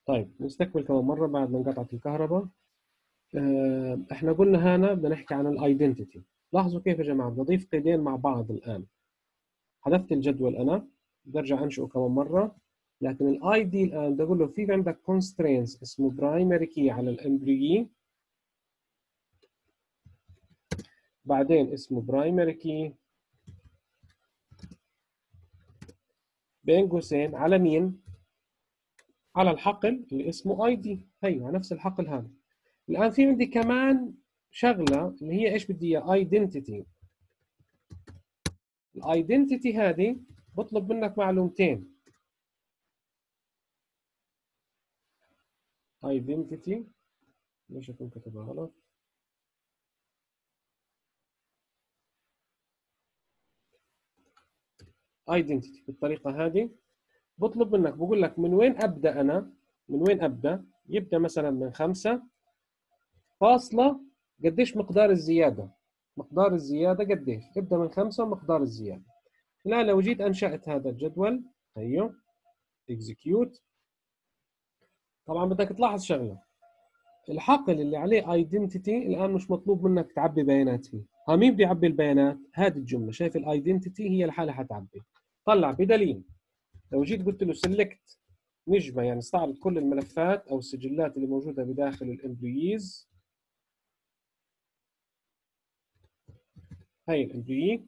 طيب نستكمل كمان مرة بعد ما انقطعت الكهرباء. احنا قلنا هنا بدنا نحكي عن الايدنتيتي. لاحظوا كيف يا جماعة بضيف قيدين مع بعض الآن. حذفت الجدول أنا، بدي أرجع أنشئه كمان مرة، لكن الاي دي الآن بدي أقول له في عندك constraints اسمه برايمري كي على الامبلويي، بعدين اسمه برايمري كي بين قوسين على مين؟ على الحقل اللي اسمه اي دي، هي على نفس الحقل هذا. الآن في عندي كمان شغلة اللي هي ايش بدي اياها؟ ايدنتيتي. الايدنتيتي هذه بطلب منك معلومتين. ايدنتيتي، ليش اكون كتبها غلط؟ ايدنتيتي بالطريقة هذه بطلب منك، بقول لك من وين ابدا انا؟ من وين ابدا؟ يبدا مثلا من 5 فاصلة قديش مقدار الزيادة؟ مقدار الزيادة قديش؟ ابدا من 5 ومقدار الزيادة. الآن لو جيت أنشأت هذا الجدول، هيو execute. طبعا بدك تلاحظ شغلة، الحقل اللي عليه identity الآن مش مطلوب منك تعبي بيانات فيه. مين بده يعبي البيانات؟ هذه الجملة، شايف الايدنتيتي هي لحالها حتعبي. طلع بدليل لو جيت قلت له select نجمة، يعني استعرض كل الملفات أو السجلات اللي موجودة بداخل الامبلويز. هاي الامبلوي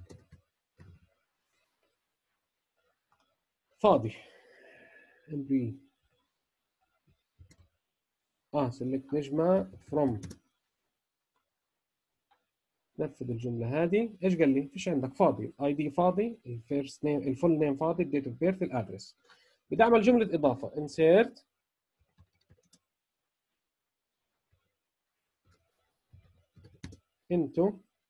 فاضي، امبلوي select نجمة from. نفذ الجمله هذه، ايش قال لي؟ فيش عندك فاضي، الاي دي فاضي، الفيرست نيم الفول نيم فاضي، الديت اوف بيرث، الادرس. بدي اعمل جمله اضافه insert into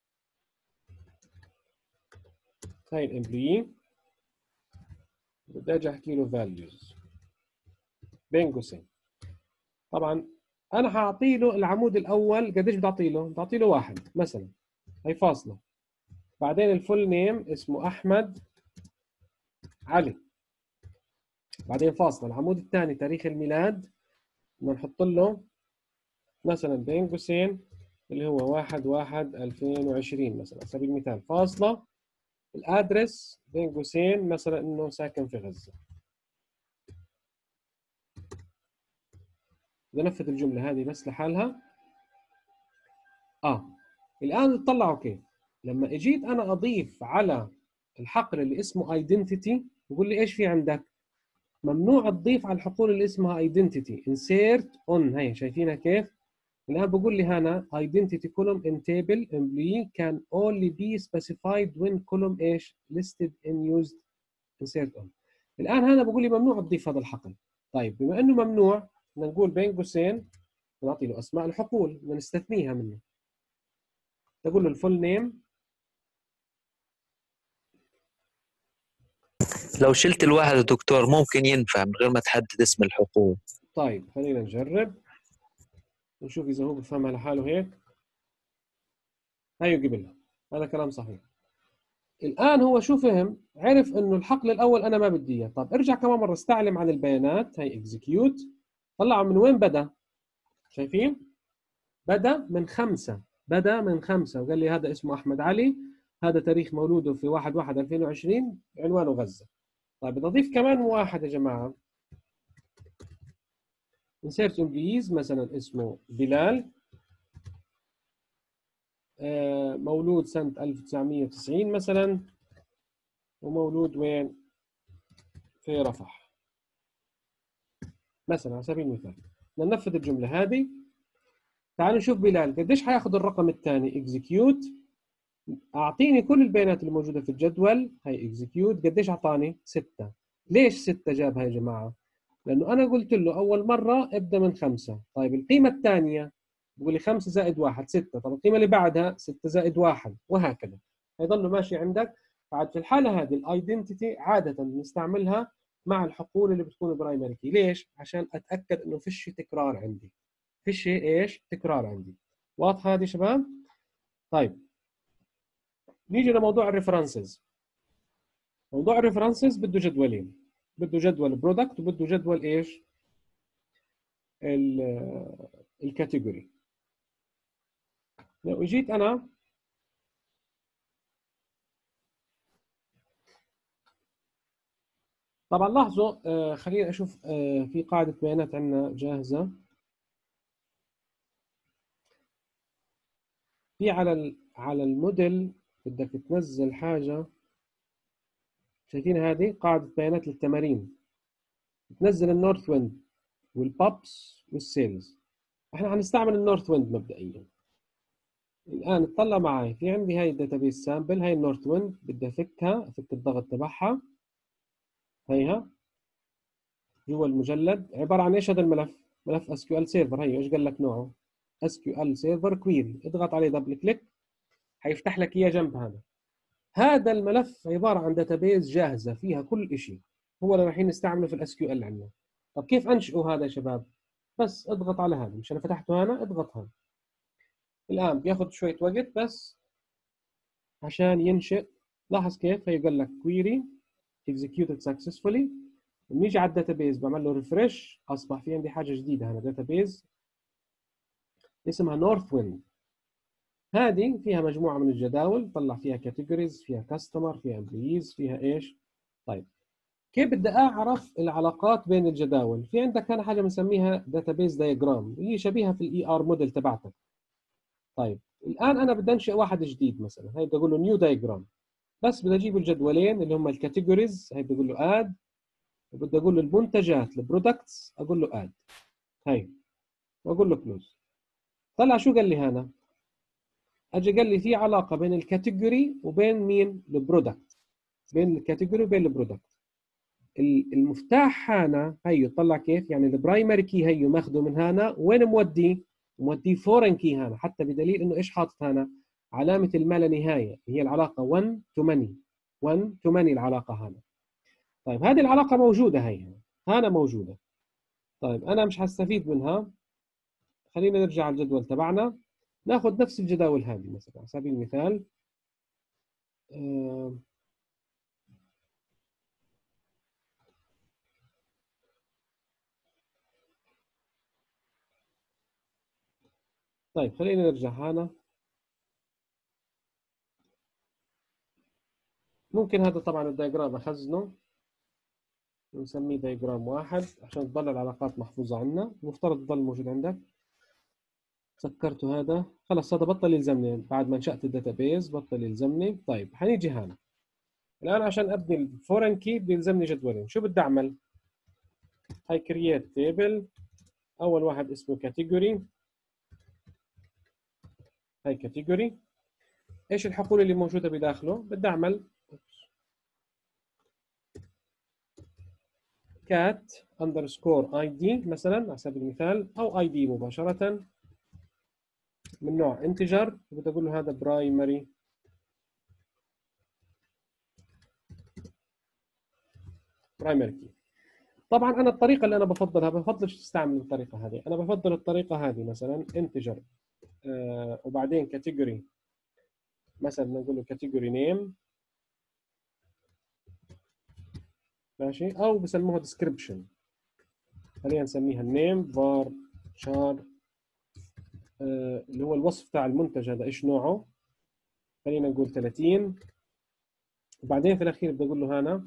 هاي الامبلوي، بدي اجي احكي له values بين قوسين. طبعا انا حاعطي له العمود الاول قديش بدي اعطي له؟ بدي اعطي له 1 مثلا، هي فاصله، بعدين الفول نيم اسمه احمد علي، بعدين فاصله. العمود الثاني تاريخ الميلاد بدنا نحط له مثلا بين قوسين اللي هو 1/1/2020 مثلا على سبيل المثال، فاصلة. الادرس بين قوسين مثلا انه ساكن في غزة. بدي انفذ الجملة هذه بس لحالها. الان تطلعوا كيف لما اجيت انا اضيف على الحقل اللي اسمه ايدنتيتي، بقول لي ايش في عندك؟ ممنوع تضيف على الحقول اللي اسمها ايدنتيتي. انسيرت اون، هي شايفينها كيف؟ الآن بقول لي هنا identity column in table employee can only be specified when column ايش listed in used insert on. الآن هنا بقول لي ممنوع تضيف هذا الحقل. طيب بما إنه ممنوع بدنا نقول بين قوسين نعطي له أسماء الحقول بدنا نستثنيها منه. نقول له الفول نيم. لو شلت الواحد يا دكتور ممكن ينفع من غير ما تحدد اسم الحقول. طيب خلينا نجرب ونشوف إذا هو بفهمها لحاله هيك. هيو قبلها، هذا كلام صحيح. الآن هو شو فهم؟ عرف إنه الحقل الأول أنا ما بدي إياه. طب ارجع كمان مرة استعلم عن البيانات، هي إكزيكيوت. طلع من وين بدأ؟ شايفين؟ بدأ من 5، بدأ من 5 وقال لي هذا اسمه أحمد علي، هذا تاريخ مولوده في 1/1/2020، عنوانه غزة. طيب بدي أضيف كمان واحد يا جماعة. insert employees مثلا اسمه بلال، مولود سنة 1990 مثلا، ومولود وين؟ في رفح مثلا على سبيل المثال. بدنا ننفذ الجملة هذه. تعالوا نشوف بلال قديش حياخذ الرقم الثاني. اكزيكيوت، اعطيني كل البيانات اللي موجوده في الجدول. هي اكزيكيوت، قديش اعطاني؟ 6. ليش 6 جابها يا جماعه؟ لانه انا قلت له اول مره ابدا من 5. طيب القيمه الثانيه بقول لي 5 زائد 1 6. طب القيمه اللي بعدها 6 زائد 1 وهكذا، هيضل ماشي عندك. بعد في الحاله هذه الايدنتيتي عاده بنستعملها مع الحقول اللي بتكون برايمري كي. ليش؟ عشان اتاكد انه فيش تكرار عندي، فيش ايش؟ تكرار عندي. واضحه هذه يا شباب؟ طيب نيجي لموضوع الريفرنسز. موضوع الريفرنسز بده جدولين، بده جدول برودكت وبده جدول ايش؟ الكاتيجوري. لو اجيت انا طبعا لاحظوا، خليني اشوف في قاعده بيانات عندنا جاهزه. في على الموديل بدك تنزل حاجه، شايفين هذه قاعده بيانات للتمارين، تنزل النورث ويند والبابس والسيلز. احنا هنستعمل النورث ويند مبدئيا. الان اطلع معي في عندي هاي الداتابيس سامبل، هاي النورث ويند بدي افك الضغط تبعها. هيها جوا المجلد عباره عن ايش؟ هذا الملف ملف اس كيو ال سيرفر. هي ايش قال لك نوعه؟ اس كيو ال سيرفر كويري. اضغط عليه دبل كليك حيفتح لك اياه جنب هذا. هذا الملف عباره عن داتابيز جاهزه فيها كل شيء، هو اللي رايحين نستعمله في الاس كيو ال عندنا. طب كيف انشئه هذا يا شباب؟ بس اضغط على هذا، مش انا فتحته هنا، اضغط هنا. الان بياخذ شويه وقت بس عشان ينشئ. لاحظ كيف هي قال لك query executed successfully. بنيجي على الداتابيز بعمل له ريفرش، اصبح في عندي حاجه جديده هنا، داتابيز اسمها نورث ويند. هذه فيها مجموعه من الجداول، طلع فيها كاتيجوريز، فيها كاستمر، فيها امبلويز، فيها ايش. طيب كيف بدي اعرف العلاقات بين الجداول؟ في عندك هنا حاجه بنسميها داتابيز دايجرام، هي شبيهه في الاي ار موديل تبعتك. طيب الان انا بدي انشئ واحد جديد مثلا، هي بدي اقول له نيو دايجرام. بس بدي اجيب الجدولين اللي هم الكاتيجوريز، هي بدي اقول له اد، وبدي اقول له المنتجات البرودكتس اقول له اد. هي واقول له كلوز. طلع شو قال لي هنا؟ اجى قال لي في علاقه بين الكاتيجوري وبين مين؟ البرودكت. بين الكاتيجوري وبين البرودكت. المفتاح هنا هيو طلع كيف؟ يعني البرايمري كي هيو ماخذه من هنا، وين موديه؟ موديه فورن كي هنا، حتى بدليل انه ايش حاطط هنا؟ علامه الما لا نهايه، هي العلاقه 1 to many. 1 to many العلاقه هنا. طيب هذه العلاقه موجوده، هي هنا موجوده. طيب انا مش هستفيد منها، خلينا نرجع على الجدول تبعنا، ناخذ نفس الجداول هذه مثلا على سبيل المثال. آه، طيب خلينا نرجع هنا. ممكن هذا طبعا الدياجرام اخزنه ونسميه دياجرام واحد عشان تضل العلاقات محفوظة عندنا، المفترض تضل موجود عندك. سكرته هذا خلص، هذا بطل يلزمني بعد ما انشأت الداتابيز، بطل يلزمني. طيب حنيجي هنا الآن عشان أبني الفورن كي بيلزمني جدولين. شو بدي أعمل؟ هاي كرييت تيبل، أول واحد اسمه كاتيجوري. هاي كاتيجوري، إيش الحقول اللي موجودة بداخله؟ بدي أعمل كات اندرسكور اي دي مثلا على سبيل المثال، او اي دي مباشره من نوع انتجر، بدي اقول له هذا برايمري. برايمري كي. طبعا انا الطريقه اللي انا بفضلها، بفضلش تستعمل الطريقه هذه، انا بفضل الطريقه هذه مثلا انتجر وبعدين كاتيجوري، مثلا نقول له كاتيجوري نيم ماشي، او بسموها ديسكربشن. خلينا نسميها النيم var char اللي هو الوصف تاع المنتج هذا ايش نوعه، خلينا نقول 30. وبعدين في الاخير بدي اقول له هنا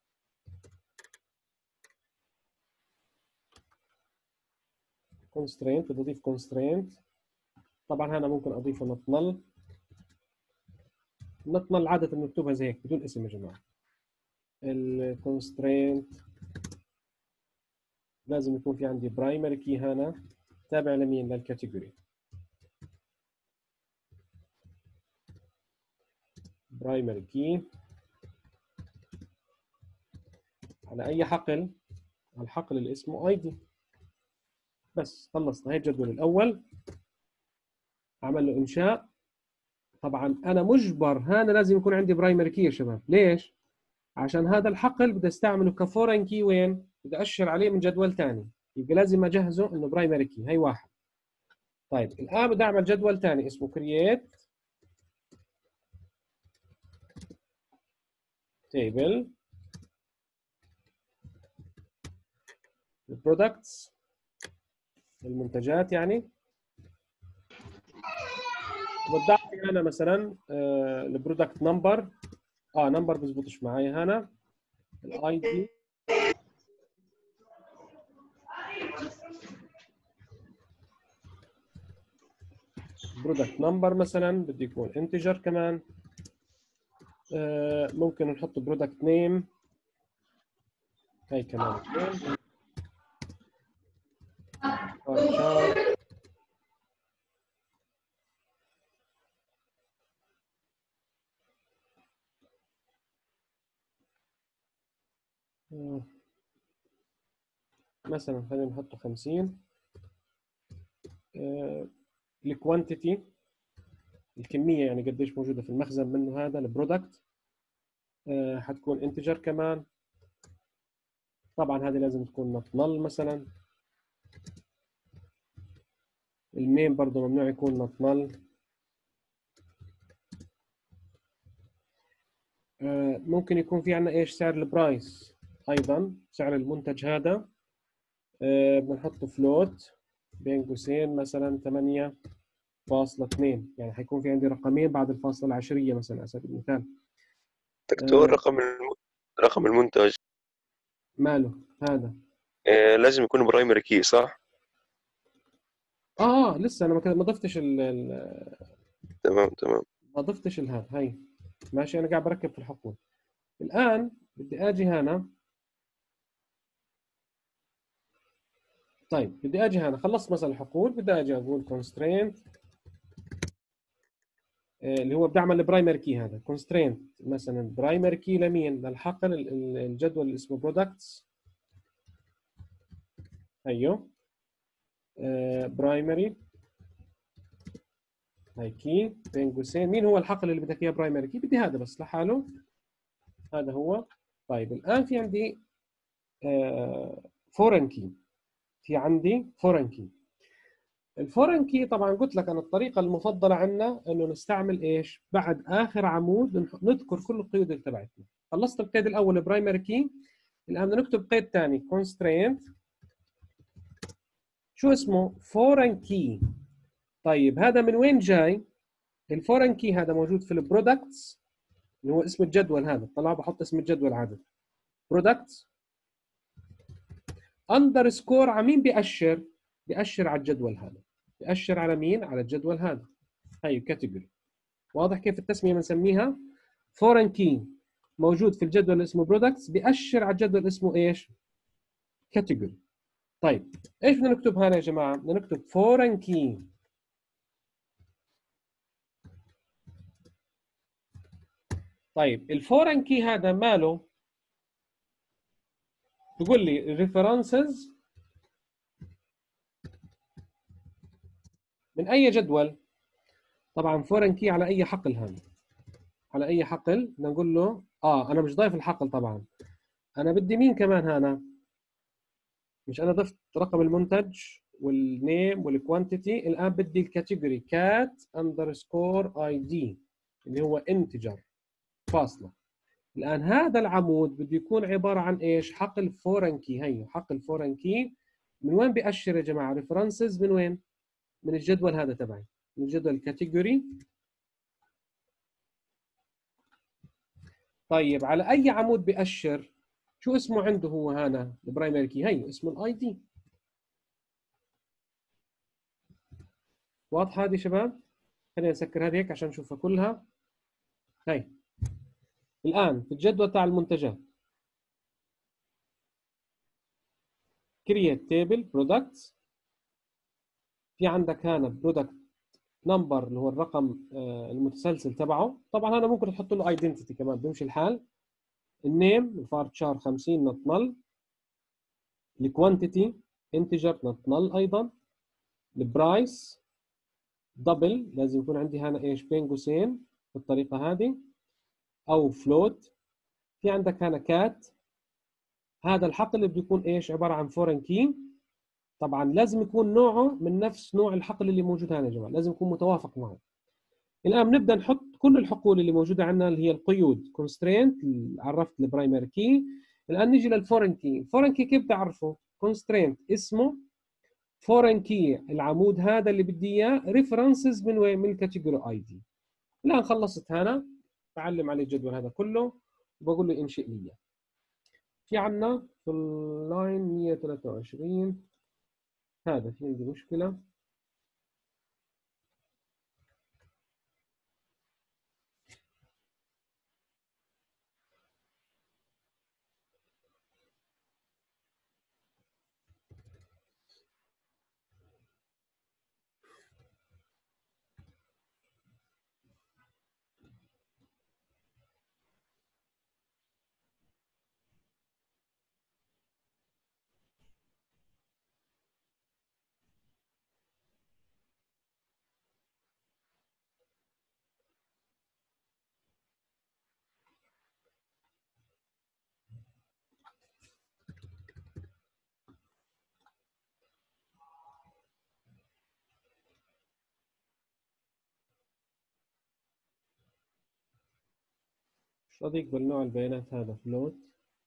constraint، بدي اضيف constraint. طبعا هنا ممكن اضيفه نوت نل. نوت نل عاده بنكتبها زي هيك بدون اسم يا جماعه. الكونسترينت لازم يكون في عندي برايمري كي هنا تابع لمين؟ للكاتيجوري. برايمري كي على اي حقل؟ على الحقل اللي اسمه اي دي. بس خلصنا، هي الجدول الاول عمل له انشاء. طبعا انا مجبر هنا لازم يكون عندي برايمري كي يا شباب. ليش؟ عشان هذا الحقل بدي استعمله كفورين كي، وين بدي اشر عليه من جدول ثاني، يبقى لازم اجهزه انه برايمري كي. هي واحد. طيب الان بدي اعمل جدول ثاني اسمه create table products المنتجات يعني. بدي اعطي انا مثلا البرودكت نمبر. نمبر بزبطش معي هنا. الاي دي برودكت نمبر مثلا بدي يكون انتجر كمان. ممكن نحط برودكت نيم، هي كمان نيم. مثلا خلينا نحطه 50. الكوانتيتي، الكميه يعني قديش موجوده في المخزن منه هذا البرودكت، حتكون انتجر كمان. طبعا هذه لازم تكون نوت نل مثلا. المين برضه ممنوع يكون نوت نل. ممكن يكون في عندنا ايش سعر البرايس ايضا، سعر المنتج هذا. بدنا نحطه فلوت بين قوسين مثلا 8.2، يعني حيكون في عندي رقمين بعد الفاصلة العشرية مثلا على سبيل المثال. دكتور رقم المنتج ماله هذا؟ لازم يكون برايمري كي صح؟ لسه انا ما ضفتش تمام. ما ضفتش هاي ماشي. انا قاعد بركب في الحقول. الان بدي اجي هنا. طيب بدي اجي هنا، خلصت مثلا الحقول، بدي اجي اقول constraint اللي هو بدي اعمل البرايمري كي. هذا constraint مثلا برايمري كي لمين؟ للحقل الجدول اللي اسمه products. ايوه برايمري هاي كي بين قوسين. مين هو الحقل اللي بدك اياه برايمري كي؟ بدي هذا بس لحاله، هذا هو. طيب الان في عندي فورن كي. في عندي فورن كي. الفورن كي طبعا قلت لك انا الطريقه المفضله عندنا انه نستعمل ايش؟ بعد اخر عمود نذكر كل القيود اللي تبعتنا. خلصت القيد الاول برايمري كي، الان بدنا نكتب قيد ثاني constraint شو اسمه؟ فورن كي. طيب هذا من وين جاي؟ الفورن كي هذا موجود في البرودكتس اللي هو اسم الجدول. هذا طلع بحط اسم الجدول عادي برودكتس اندرسكور. على مين بيأشر؟ بيأشر على الجدول هذا. بيأشر على مين؟ على الجدول هذا. هي كاتيجوري. واضح كيف التسميه بنسميها؟ فورن كي موجود في الجدول اللي اسمه برودكتس، بيأشر على الجدول اسمه ايش؟ كاتيجوري. طيب ايش بدنا نكتب هنا يا جماعه؟ بدنا نكتب فورن كي. طيب الفورن كي هذا ماله؟ بقول لي ريفرنسز من اي جدول؟ طبعا فورن كي على اي حقل هذا؟ على اي حقل؟ بدنا نقول له انا مش ضايف الحقل طبعا، انا بدي مين كمان هنا؟ مش انا ضفت رقم المنتج والنيم والكوانتيتي، الان بدي الكاتيجوري كات اندرسكور اي دي اللي هو انتجر فاصله. الان هذا العمود بده يكون عباره عن ايش؟ حقل فورن كي. هي حقل فورن كي. من وين بيأشر يا جماعه؟ ريفرنسز من وين؟ من الجدول هذا تبعي، من الجدول الكاتيجوري. طيب على اي عمود بيأشر؟ شو اسمه عنده هو هنا البرايمري كي؟ هي اسمه الاي دي. واضحه هذه شباب؟ خلينا نسكر هذه هيك عشان نشوفها كلها. هي الان في الجدول تاع المنتجات create table products. في عندك هنا برودكت نمبر اللي هو الرقم المتسلسل تبعه. طبعا هذا ممكن تحط له ايدنتيتي كمان بيمشي الحال. النيم الفارتشار 50 نوت نل. الكوانتيتي انتجر نوت نل ايضا. البرايس دبل لازم يكون عندي هنا ايش؟ بين قوسين بالطريقه هذه او فلوت. في عندك هنا كات. هذا الحقل اللي بده يكون ايش؟ عباره عن فورن كي. طبعا لازم يكون نوعه من نفس نوع الحقل اللي موجود هنا يا جماعه، لازم يكون متوافق معه. الان بنبدا نحط كل الحقول اللي موجوده عندنا اللي هي القيود كونسترينت. عرفت البرايمري كي. الان نيجي للفورن كي. الفورن كي كيف تعرفه؟ كونسترينت اسمه فورن كي العمود هذا اللي بدي اياه ريفرنسز من وين؟ من الكاتيجوري اي دي. الان خلصت هنا، بعلم عليه الجدول هذا كله وبقول له انشئ لي اياه. في عندنا في اللاين 123 هذا في عندي مشكله. مش راضي يقبل نوع البيانات هذا فلوت.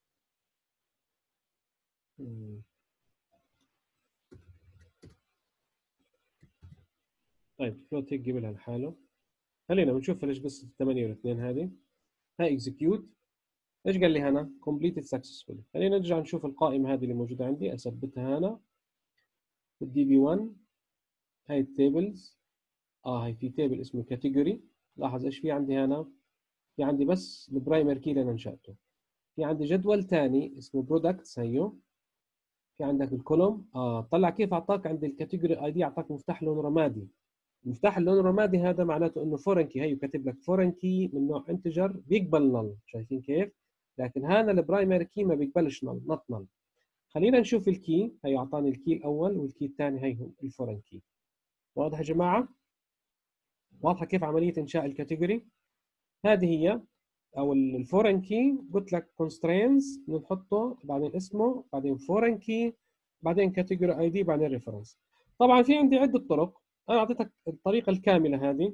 طيب فلوت هيك قبلها لحاله. خلينا بنشوف ليش بس 8 و2 هذه. هاي اكزكيوت. ايش قال لي هنا؟ completed successfully. خلينا نرجع نشوف القائمة هذه اللي موجودة عندي، اثبتها هنا الدي بي 1. هاي التيبلز. هاي في تيبل اسمه كاتيجوري. لاحظ ايش في عندي هنا؟ في عندي بس البرايمري كي اللي انا انشأته. في عندي جدول ثاني اسمه برودكتس هيو. في عندك الكولوم. طلع كيف اعطاك عند الكاتيجوري اي دي، اعطاك مفتاح لون رمادي. مفتاح اللون الرمادي هذا معناته انه فورن كي. هيو كاتب لك فورن كي من نوع انتجر بيقبل نل. شايفين كيف؟ لكن هذا البرايمري كي ما بيقبلش نل، نوت نل. خلينا نشوف الكي. هي اعطاني الكي الاول والكي الثاني، هي هو الفورن كي. واضح يا جماعه؟ واضحه كيف عمليه انشاء الكاتيجوري؟ هذه هي او الفورن كي. قلت لك كونسترينز بنحطه، بعدين اسمه، بعدين فورن كي، بعدين كاتيجوري اي دي، بعدين ريفرنس. طبعا في عندي عده طرق. انا اعطيتك الطريقه الكامله هذه.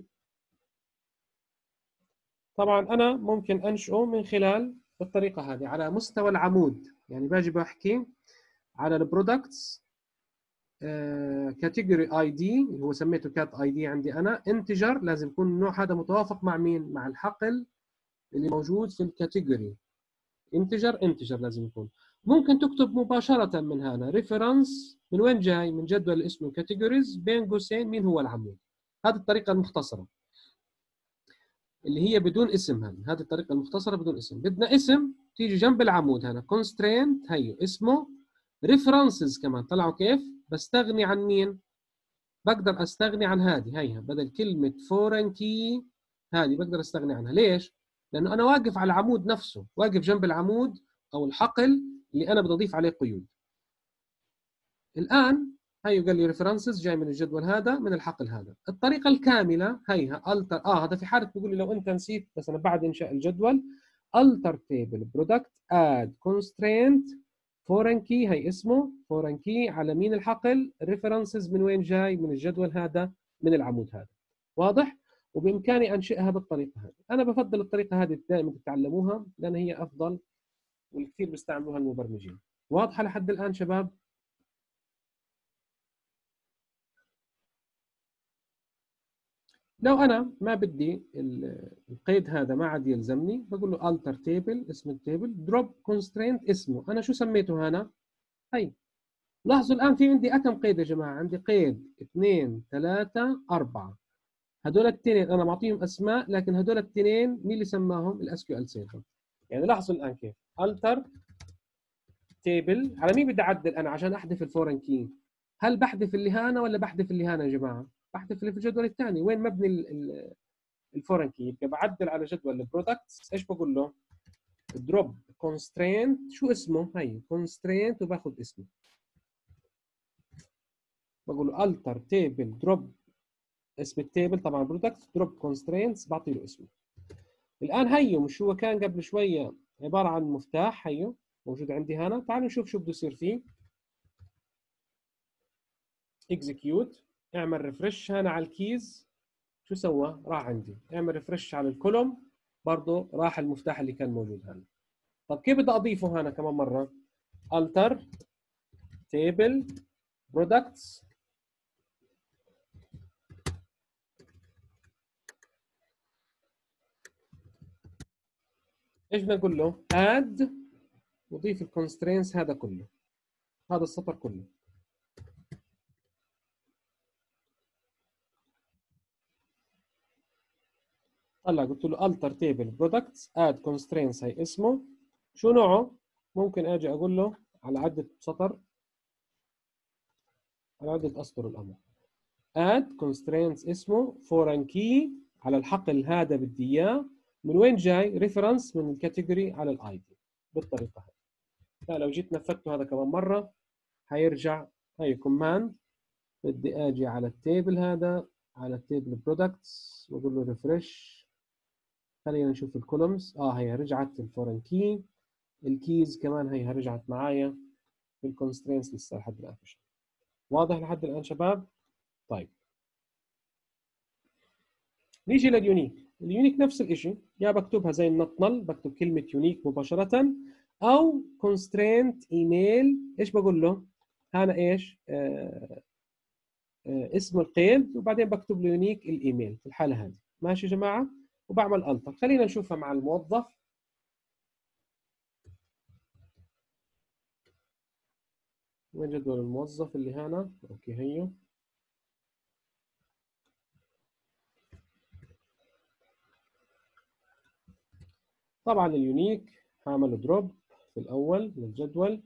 طبعا انا ممكن انشئه من خلال الطريقه هذه على مستوى العمود. يعني باجي بحكي على البرودكتس كاتيجوري اي دي اللي هو سميته كات اي دي عندي انا انتجر. لازم يكون النوع هذا متوافق مع مين؟ مع الحقل اللي موجود في الكاتيجوري. انتجر لازم يكون. ممكن تكتب مباشره من هنا ريفرنس. من وين جاي؟ من جدول اسمه كاتيجوريز بين قوسين مين هو العمود. هذه الطريقه المختصره اللي هي بدون اسم. هذه الطريقه المختصره بدون اسم. بدنا اسم تيجي جنب العمود هنا كونسترينت هيو اسمه. ريفرنسز كمان طلعوا كيف؟ بستغني عن مين؟ بقدر استغني عن هذه. هيها بدل كلمه فورن كي هذه بقدر استغني عنها. ليش؟ لانه انا واقف على العمود نفسه، واقف جنب العمود او الحقل اللي انا بدي اضيف عليه قيود. الان هيو قال لي ريفرنسز جاي من الجدول هذا من الحقل هذا. الطريقه الكامله هيها التر. هذا في حاله بيقول لي لو انت نسيت مثلا بعد انشاء الجدول التر تيبل برودكت اد كونسترينت فورن كي. هي اسمه فورن كي على مين الحقل؟ ريفرنسز من وين جاي؟ من الجدول هذا، من العمود هذا. واضح؟ وبامكاني انشئها بالطريقه هذه. انا بفضل الطريقه هذه دائما تتعلموها لان هي افضل والكثير بيستعملوها المبرمجين. واضحه لحد الان شباب؟ لو انا ما بدي القيد هذا ما عاد يلزمني، بقول له alter table اسم التيبل drop constraint اسمه. انا شو سميته هنا؟ هي لاحظوا الان في عندي كم قيد يا جماعه؟ عندي قيد 2 3 4. هذول الاثنين انا معطيهم اسماء، لكن هذول الاثنين مين اللي سماهم؟ الاس كيو ال سيرفر. يعني لاحظوا الان كيف alter table على مين بدي اعدل انا عشان احذف الفورن كي؟ هل بحذف اللي هنا ولا بحذف اللي هنا يا جماعه؟ بحذف اللي في الجدول الثاني. وين مبني الفورن كي؟ يبقى بعدل على جدول البرودكتس. ايش بقول له؟ دروب كونسترينت. شو اسمه؟ هي كونسترينت وباخذ اسمه. بقول له التر تيبل دروب اسم التيبل طبعا برودكت دروب كونسترينتس بعطي له اسمه. الان هيو مش هو كان قبل شويه عباره عن مفتاح هيو موجود عندي هنا. تعالوا نشوف شو بده يصير فيه. اكزكيوت. اعمل ريفرش هنا على الكيز. شو سوى؟ راح عندي. اعمل ريفرش على الكولوم برضه راح المفتاح اللي كان موجود هنا. طب كيف بدي اضيفه هنا كمان مره؟ alter table products ايش بدنا نقول له؟ add وضيف الكونسترينتس هذا كله، هذا السطر كله. هلا قلت له alter table products add constraints هي اسمه، شو نوعه؟ ممكن اجي اقول له على عدة سطر، على عدة اسطر الامر. add constraints اسمه foreign key على الحقل هذا بدي اياه، من وين جاي؟ ريفرنس من الكاتيجوري على الاي دي، بالطريقه هذه. لا لو جيت نفذته هذا كمان مره حيرجع. هي كوماند، بدي اجي على التيبل هذا، على التيبل برودكتس واقول له ريفرش. خلينا نشوف الكولومز. هي رجعت الفورن كي، الكيز كمان هي رجعت معايا، الكونسترينتس لسه لحد الان. واضح لحد الان شباب؟ طيب نيجي لليونيك. اليونيك نفس الشيء، يا بكتبها زي النطنل، بكتب كلمة يونيك مباشرة، أو كونسترينت إيميل. إيش بقول له؟ هنا إيش؟ اسم القيد، وبعدين بكتب له يونيك الإيميل في الحالة هذه. ماشي يا جماعة؟ وبعمل ألتر. خلينا نشوفها مع الموظف. وين جدول الموظف اللي هنا؟ أوكي هيو. طبعا اليونيك هعمل دروب في الأول للجدول.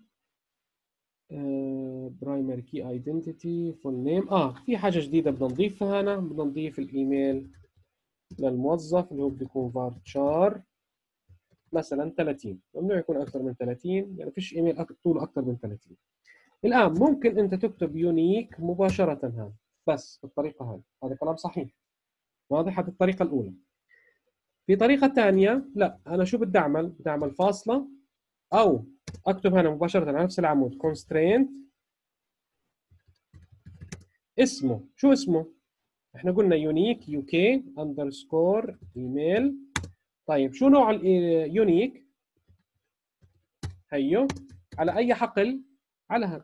برايمري كي ايدنتيتي فول نيم. في حاجه جديده بدنا نضيفها هنا، بدنا نضيف الايميل للموظف اللي هو بده يكون فارتشار مثلا 30. ممنوع يكون اكثر من 30، يعني فيش ايميل طوله اكثر من 30. الان ممكن انت تكتب يونيك مباشره هنا بس بالطريقه هذه، هذا كلام صحيح. واضح؟ هذه الطريقه الاولى. في طريقه ثانيه، لا انا شو بدي اعمل؟ بدي اعمل فاصله، او اكتب هنا مباشره على نفس العمود كونسترينت اسمه. شو اسمه؟ احنا قلنا يونيك يو كي اندرسكور ايميل. طيب شو نوع اليونيك؟ هيو على اي حقل؟ على هذا،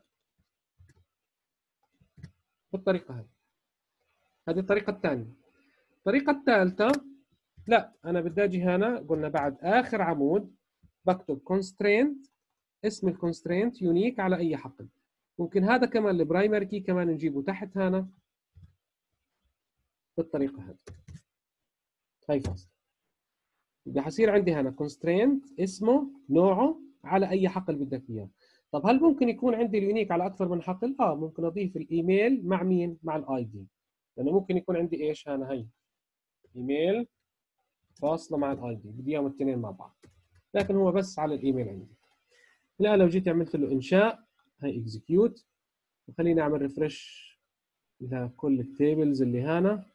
بالطريقه هذه. هذه الطريقه الثانيه. الطريقه الثالثه، لا انا بدي اجي هنا، قلنا بعد اخر عمود بكتب كونسترينت، اسم الكونسترينت يونيك على اي حقل. ممكن هذا كمان البرايمري كي كمان نجيبه تحت هنا بالطريقه هذه. هي فاصل. بدي حصير عندي هنا كونسترينت اسمه نوعه على اي حقل بدك اياه. طب هل ممكن يكون عندي اليونيك على اكثر من حقل؟ ممكن اضيف الايميل مع مين؟ مع الاي دي. لانه ممكن يكون عندي ايش هنا؟ هي ايميل فاصله مع الاي دي، بدي اياهم الاثنين مع بعض، لكن هو بس على الايميل عندي. الان لو جيت عملت له انشاء، هي اكزيكيوت، وخليني اعمل ريفرش لكل التيبلز اللي هنا.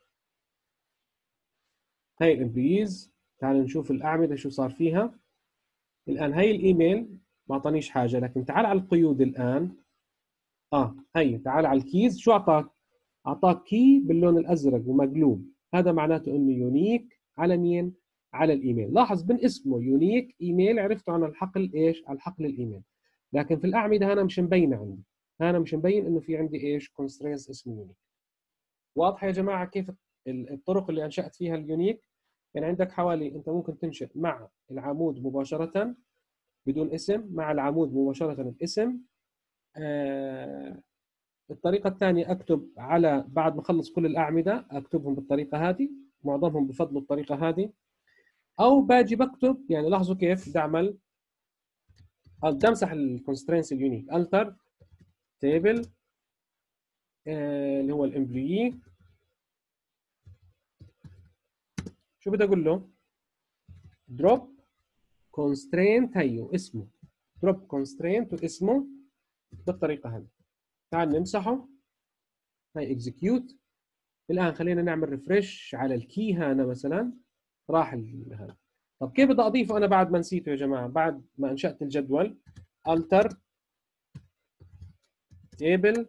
هي الامبلويز، تعالوا نشوف الاعمده شو صار فيها. الان هي الايميل ما اعطانيش حاجه، لكن تعال على القيود الان. هي تعال على الكيز، شو اعطاك؟ اعطاك كي باللون الازرق ومقلوب، هذا معناته انه يونيك على مين؟ على الايميل. لاحظ من اسمه يونيك ايميل عرفته عن الحقل ايش؟ على الحقل الايميل. لكن في الاعمده هنا مش مبينه عندي، هنا مش مبين انه في عندي ايش؟ كونسترينتس اسمه يونيك. واضحه يا جماعه كيف الطرق اللي انشات فيها اليونيك؟ يعني عندك حوالي، انت ممكن تنشئ مع العمود مباشره بدون اسم، مع العمود مباشره الاسم. الطريقة الثانية أكتب على بعد ما أخلص كل الأعمدة أكتبهم بالطريقة هذه، معظمهم بفضلوا الطريقة هذه. أو باجي بكتب، يعني لاحظوا كيف بدي أعمل، بدي أمسح الكونسترينتس اليونيك، ألتر تيبل اللي هو الامبلوي. شو بدي أقول له؟ دروب كونسترينت، هيو اسمه دروب كونسترينت واسمه بالطريقة هذه. تعال نمسحه، هي اكزيكيوت. الآن خلينا نعمل ريفرش على الكي هنا مثلا، راح هذا. طب كيف بدي اضيفه انا بعد ما نسيته يا جماعه؟ بعد ما انشات الجدول، alter table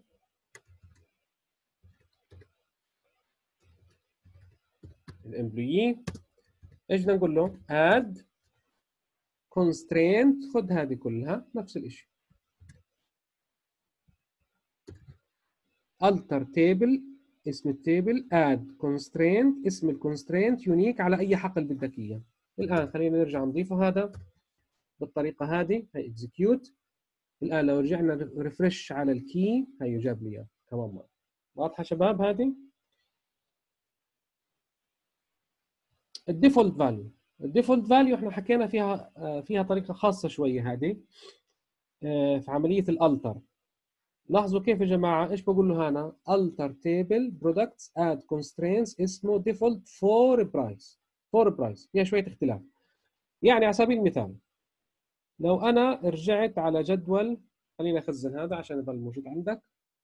الامبلوي. ايش بدنا نقول له؟ add constraint، خذ هذه كلها نفس الشيء. alter table اسم التيبل، add constraint اسم الكونسترينت يونيك على اي حقل بدك اياه. الان خلينا نرجع نضيفه هذا. بالطريقه هذه، هي اكزكيوت. الان لو رجعنا ريفرش على الكي هي جاب لي اياه كمان مره. واضحه شباب؟ هذه الديفولت فاليو. الديفولت فاليو احنا حكينا فيها طريقه خاصه شويه هذه في عمليه الالتر. لاحظوا كيف يا جماعه، ايش بقول له هنا؟ alter table products add constraints اسمه default for price. for price فيها شويه اختلاف. يعني على سبيل المثال لو انا رجعت على جدول، خلينا اخزن هذا عشان يضل موجود عندك.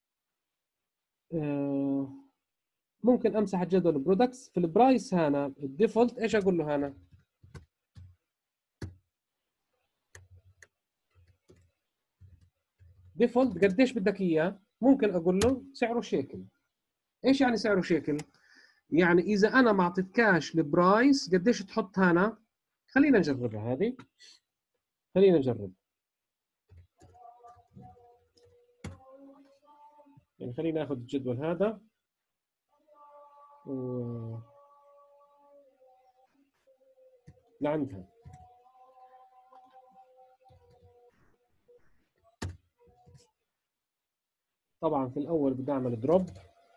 ممكن امسح الجدول البرودكتس في البرايس هنا الديفولت. ايش اقول له هنا؟ ديفولت قديش بدك اياه؟ ممكن اقول له سعره شيكل. ايش يعني سعره شيكل؟ يعني اذا انا ما اعطيتكاش البرايس قديش تحط هنا؟ خلينا نجربها هذه. خلينا نجرب. يعني خلينا ناخذ الجدول هذا لعندها. طبعا في الاول بدي اعمل دروب.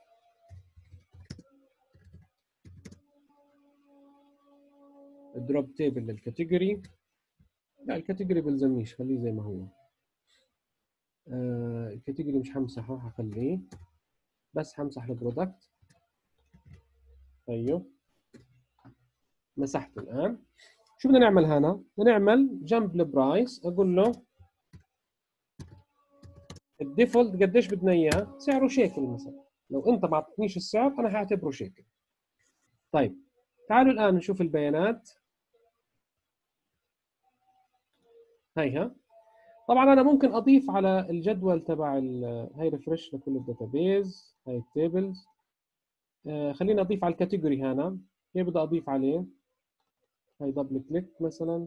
الدروب تيبل للكاتيجوري. لا الكاتيجوري بلزمنيش، خليه زي ما هو. الكاتيجوري مش همسحه، هخليه بس همسح البرودكت. طيب مسحته. الان شو بدنا نعمل هنا؟ بدنا نعمل جنب البرايس اقول له الديفولت قديش بدنا اياه؟ سعره شيكل مثلا. لو انت ما اعطيتنيش السعر انا هعتبره شيكل. طيب تعالوا الان نشوف البيانات. هيها. طبعا انا ممكن اضيف على الجدول تبع هاي ريفرش لكل الداتابيز. هاي التيبلز. خليني اضيف على الكاتيجوري هنا. كيف بدي اضيف عليه؟ هاي دبل كليك مثلا،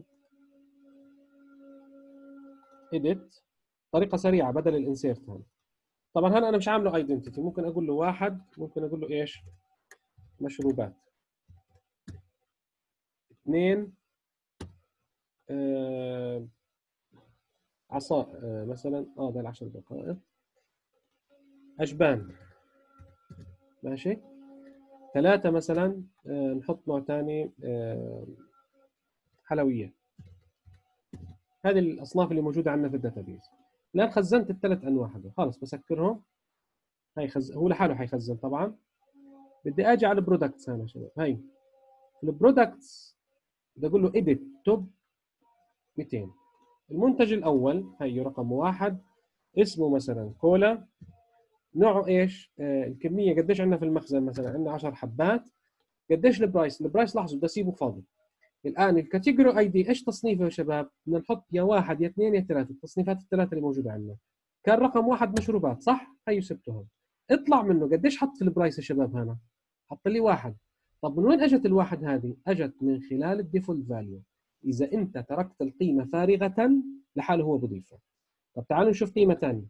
edit، طريقه سريعه بدل الانسيرت هنا. طبعا هنا انا مش عامله ايدنتيتي، ممكن اقول له واحد، ممكن اقول له ايش؟ مشروبات. اثنين عصا مثلا ده ال10 دقائق. أجبان. ماشي. 3 مثلا نحط نوع ثاني حلويات. هذه الأصناف اللي موجودة عندنا في الداتابيز. الآن خزنت الثلاث أنواع هذول، خلص بسكرهم. هي هو لحاله حيخزن طبعا. بدي أجي على البرودكتس هنا شباب. هي البرودكتس بدي أقول له edit توب 200. المنتج الأول هي رقم 1 اسمه مثلا كولا. نوعه ايش؟ الكميه قديش عندنا في المخزن؟ مثلا عندنا 10 حبات. قديش البرايس؟ البرايس لاحظوا بدي اسيبه فاضي. الان الكاتيجوري اي دي ايش تصنيفه يا شباب؟ بدنا نحط يا 1 يا 2 يا 3، التصنيفات الثلاثه اللي موجوده عندنا. كان رقم 1 مشروبات صح؟ هي سبته. اطلع منه قديش حط في البرايس يا شباب هنا؟ حط لي 1. طب من وين اجت الواحد هذه؟ اجت من خلال الديفولت فاليو. اذا انت تركت القيمه فارغه لحاله هو بضيفها. طب تعالوا نشوف قيمه ثانيه.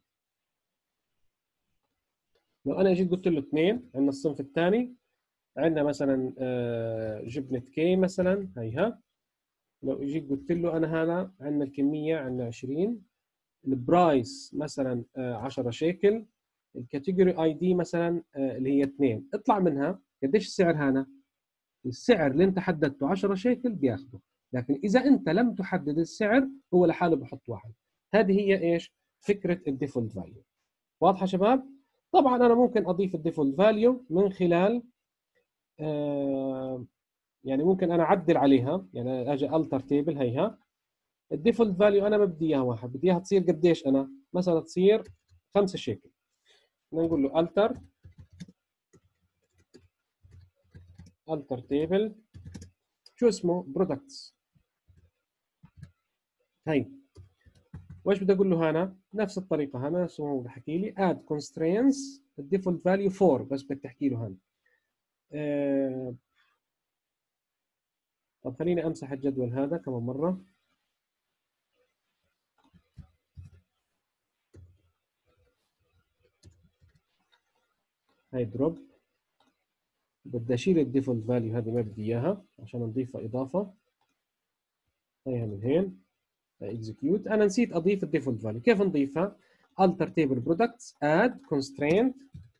لو انا جيت قلت له 2، عندنا الصنف الثاني عندنا مثلا جبنه كي مثلا هيها. لو جيت قلت له انا هنا عندنا الكميه عندنا 20، البرايس مثلا 10 شيكل، الكاتيجوري اي دي مثلا اللي هي 2، اطلع منها قديش السعر هنا؟ السعر اللي انت حددته 10 شيكل بياخده. لكن اذا انت لم تحدد السعر هو لحاله بحط 1. هذه هي ايش؟ فكره الديفولت فاليو. واضحه شباب؟ طبعا انا ممكن اضيف الديفولت فاليو من خلال يعني ممكن انا اعدل عليها. يعني اجي التر تيبل هيها. الديفولت فاليو انا ما بدي اياها 1، بدي اياها تصير قديش؟ انا مثلا تصير 5 شيكل. نقول له التر تيبل شو اسمه؟ برودكتس. هي وايش بدي اقول له هنا؟ نفس الطريقه هنا نفس ما هو بحكي لي اد constraints الديفولت فاليو 4 بس بدك تحكي له هنا. طب خليني امسح الجدول هذا كمان مره. هاي دروب. بدي اشيل الديفولت فاليو هذه ما بدي اياها عشان نضيفها اضافه. هيها من هين. اكزكيوت. انا نسيت اضيف الديفولت فاليو، كيف نضيفها؟ alter table products add constraint.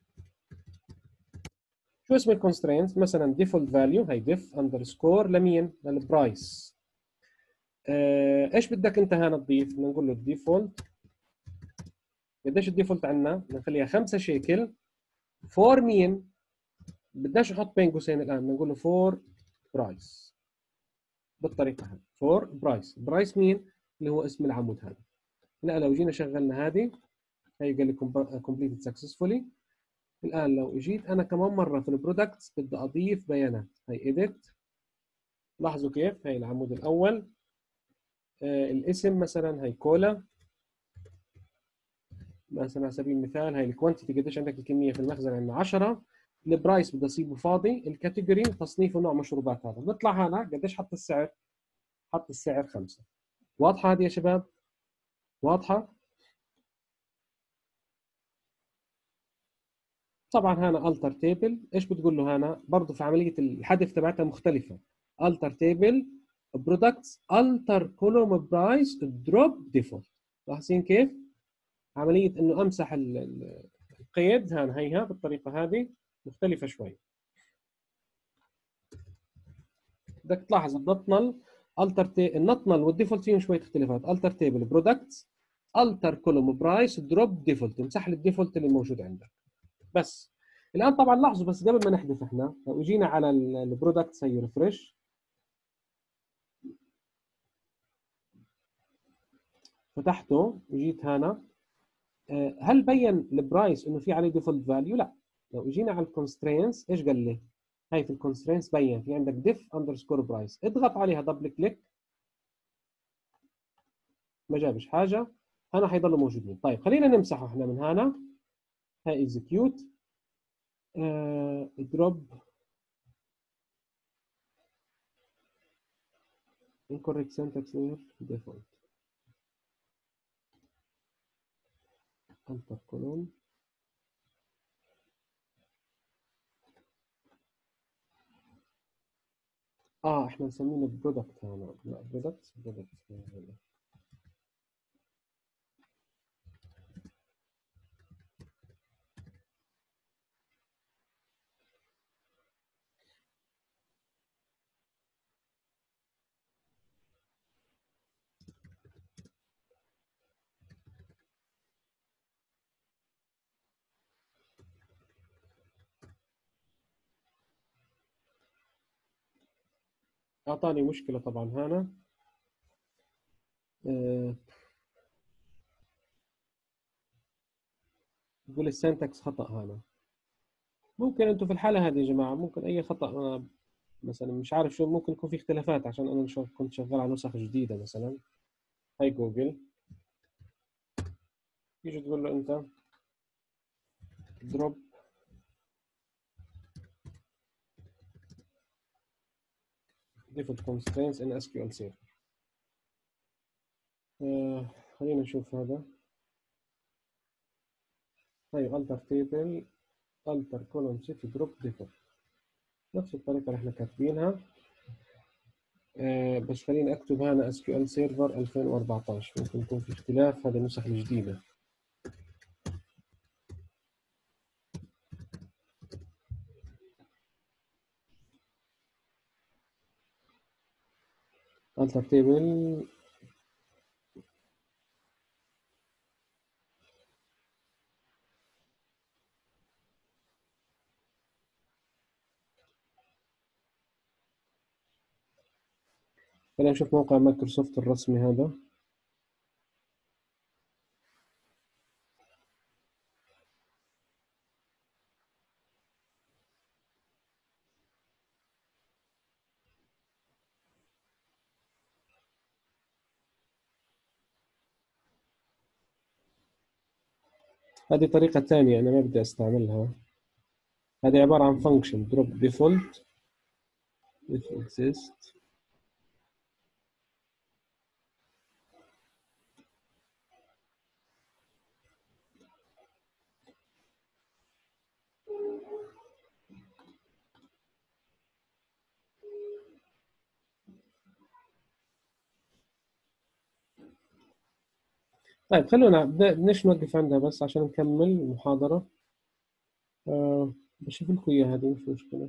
شو اسم الكونسترينت؟ مثلا ديفولت فاليو هي ديف اندرسكور لمين؟ للبرايس. ايش بدك انت هنا تضيف؟ بدنا نقول له الديفولت. قديش الديفولت عندنا؟ بدنا نخليها 5 شيكل فور مين؟ بدناش نحط بين قوسين الان، بدنا نقول له فور برايس بالطريقه هذه. فور برايس، برايس مين؟ اللي هو اسم العمود هذا. لا لو جينا شغلنا هذه هي قال لي completed successfully. الان لو اجيت انا كمان مره في البرودكتس بدي اضيف بيانات، هي edit. لاحظوا كيف هي العمود الاول. الاسم مثلا هي كولا مثلا على سبيل المثال. هي الكوانتيتي قديش عندك الكميه في المخزن عندنا 10. البرايس بدي اصيبه فاضي. الكاتيجوري تصنيفه نوع مشروبات. هذا بيطلع هنا قديش حط السعر؟ حط السعر 5. واضحه هذه يا شباب؟ واضحه؟ طبعا هنا التر تيبل ايش بتقول له هنا؟ برضه في عمليه الحذف تبعتها مختلفه. التر تيبل برودكتس التر كولوم برايس دروب ديفولت. لاحظين كيف؟ عمليه انه امسح القيد هيها بالطريقه هذه مختلفه شوي. بدك تلاحظ النطنل النطنل والديفولت فيهم شويه اختلافات. التر تيبل برودكتس التر كولوم برايس دروب ديفولت، امسح لي الديفولت اللي موجود عندك بس. الان طبعا لاحظوا بس قبل ما نحذف احنا لو اجينا على البرودكتس هي ريفرش فتحته وجيت هنا، هل بين البرايس انه في عليه ديفولت فاليو؟ لا. لو اجينا على الكونسترينتس ايش قال لي؟ هي في الكونسترينتس بين في عندك ديف اندرسكور برايس، اضغط عليها دبل كليك ما جابش حاجه، هنا حيضلوا موجودين. طيب خلينا نمسحه احنا من هنا. هاي اكزكيوت دروب incorrect syntax error default انتر كولون. احنا مسمينه برودكت هنا. لا برودكت اعطاني مشكله طبعا هنا. يقول السنتكس خطا هنا. ممكن انتم في الحاله هذه يا جماعه ممكن اي خطا مثلا مش عارف شو، ممكن يكون في اختلافات عشان انا مش كنت شغال على نسخ جديده مثلا. هاي جوجل تيجي تقول له انت دروب default constraints in SQL Server. خلينا نشوف هذا. هاي alter table alter column set drop default نفس الطريقه اللي احنا كاتبينها. بس خليني اكتب هنا SQL Server 2014 ممكن يكون في اختلاف، هذه النسخ الجديده. alter table خلينا نشوف موقع مايكروسوفت الرسمي هذا. هذه طريقة ثانية أنا ما بدي أستعملها. هذه عبارة عن function drop default if exist. طيب خلونا بدناش نوقف عندها بس عشان نكمل المحاضرة. بشوف لكم إياها هذه مش مشكلة.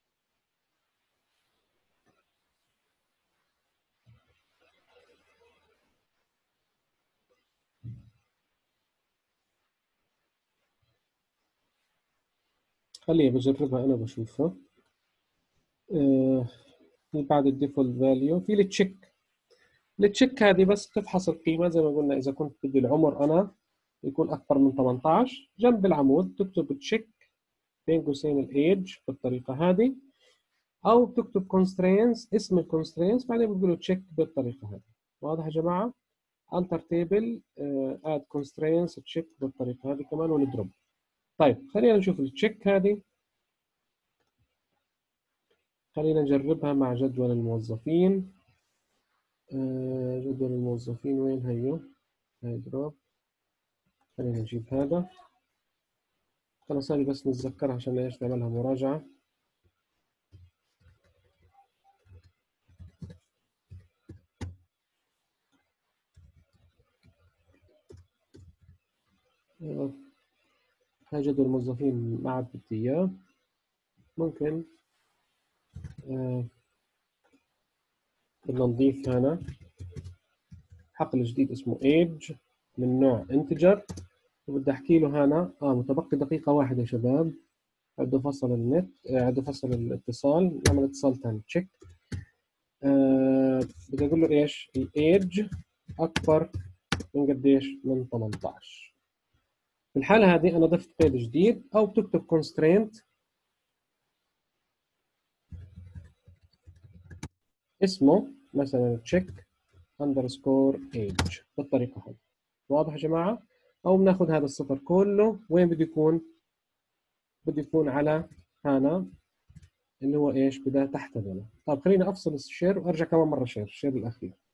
خليها بجربها أنا بشوفها. في بعد الديفولت فاليو في التشيك. التشيك هذه بس تفحص القيمة زي ما قلنا. إذا كنت بدي العمر أنا يكون أكبر من 18 جنب العمود تكتب تشيك بين قوسين الإيج بالطريقة هذه، أو بتكتب constraints اسم الconstraints بعدين بتقولوا تشيك بالطريقة هذه. واضح يا جماعة؟ alter table add constraints تشيك بالطريقة هذه كمان وندرب. طيب خلينا نشوف التشيك هذه. خلينا نجربها مع جدول الموظفين. جدول الموظفين وين هيو؟ هاي دروب. خلينا نجيب هذا. خلاص هذه بس نتذكرها عشان ايش نعملها مراجعة. هاي جدول الموظفين ما عاد بدي اياه. ممكن بدنا نضيف هنا حقل جديد اسمه age من نوع integer، وبدي احكي له هنا متبقي دقيقة واحدة يا شباب. عدوا فصل النت، عدوا فصل الاتصال، نعمل اتصال ثاني تشيك. بدي اقول له ايش؟ الايج اكبر من قديش؟ من 18. في الحالة هذه انا ضفت قيد جديد، او بتكتب constraint اسمه مثلا check underscore age بالطريقة هذه. واضح يا جماعة؟ او بناخذ هذا السطر كله وين بده يكون؟ بده يكون على هنا اللي هو ايش؟ بدأ تحت هذول. طيب خليني افصل الشير وارجع كمان مرة الشير الاخير.